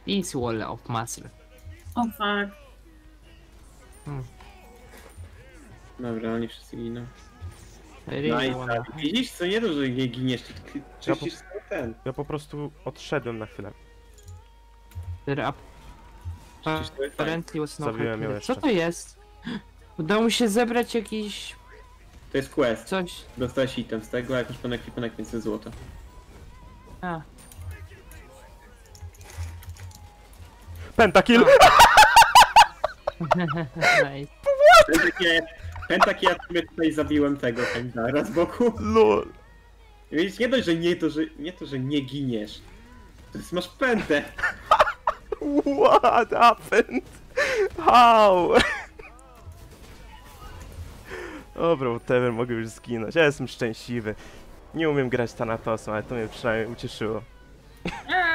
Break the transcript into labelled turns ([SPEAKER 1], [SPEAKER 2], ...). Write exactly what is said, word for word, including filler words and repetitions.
[SPEAKER 1] It's wall of muscle.
[SPEAKER 2] O fuck.
[SPEAKER 1] Hmm.
[SPEAKER 3] Dobra, oni wszyscy giną.
[SPEAKER 1] Really
[SPEAKER 3] No i
[SPEAKER 1] wanna-
[SPEAKER 3] tak, widzisz, co nie to, że nie giniesz, ty ty czyścisz cały ten.
[SPEAKER 4] Ja po prostu odszedłem na chwilę.
[SPEAKER 1] There up.
[SPEAKER 3] Czyścisz cały ten.
[SPEAKER 1] Apparently was no
[SPEAKER 4] Zabiłem
[SPEAKER 1] help
[SPEAKER 4] ją
[SPEAKER 1] needed.
[SPEAKER 4] jeszcze.
[SPEAKER 1] Co to jest? Udało mi się zebrać jakiś...
[SPEAKER 3] To jest quest.
[SPEAKER 1] coś...
[SPEAKER 3] Dostałeś item z tego, a jak masz pełen ekwipunek, więc jest złoto.
[SPEAKER 1] A.
[SPEAKER 4] Pentakill!
[SPEAKER 1] Nice.
[SPEAKER 3] Pentakill, Pentakill, ja sobie tutaj zabiłem tego Pendara z boku.
[SPEAKER 4] LOL!
[SPEAKER 3] Widzisz, nie dość, że nie to, że nie to, że nie giniesz. To jest, masz pętę.
[SPEAKER 4] What happened? How? Dobra, whatever, mogę już zginąć. Ja jestem szczęśliwy. Nie umiem grać Thanatosem, ale to mnie przynajmniej ucieszyło.
[SPEAKER 2] Eee,